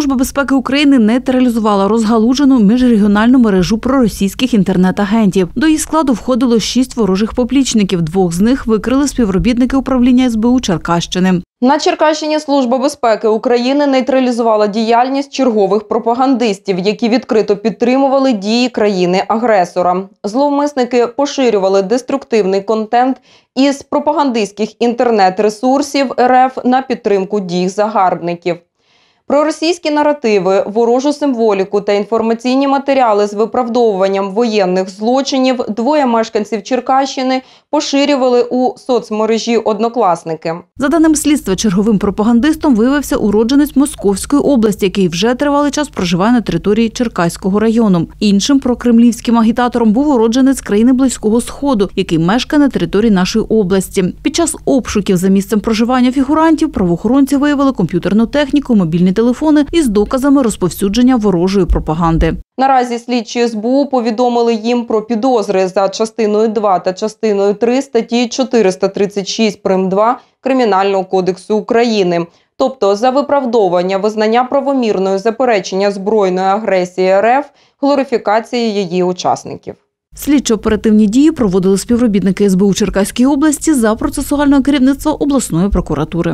Служба безпеки України нейтралізувала розгалужену міжрегіональну мережу проросійських інтернет-агентів. До її складу входило 6 ворожих поплічників. 2 з них викрили співробітники управління СБУ Черкащини. На Черкащині Служба безпеки України нейтралізувала діяльність чергових пропагандистів, які відкрито підтримували дії країни-агресора. Зловмисники поширювали деструктивний контент із пропагандистських інтернет-ресурсів РФ на підтримку дій загарбників. Проросійські наративи, ворожу символіку та інформаційні матеріали з виправдовуванням воєнних злочинів 2 мешканців Черкащини поширювали у соцмережі «Однокласники». За даним слідства, черговим пропагандистом виявився уродженець Московської області, який вже тривалий час проживає на території Черкаського району. Іншим прокремлівським агітатором був уродженець країни Близького Сходу, який мешкає на території нашої області. Під час обшуків за місцем проживання фігурантів правоохоронці виявили комп'ютерну техніку, мобільні телефони із доказами розповсюдження ворожої пропаганди. Наразі слідчі СБУ повідомили їм про підозри за частиною 2 та частиною 3 статті 436 прим.2 Кримінального кодексу України, тобто за виправдовування визнання правомірною заперечення збройної агресії РФ, глорифікації її учасників. Слідчо-оперативні дії проводили співробітники СБУ Черкаської області за процесуального керівництва обласної прокуратури.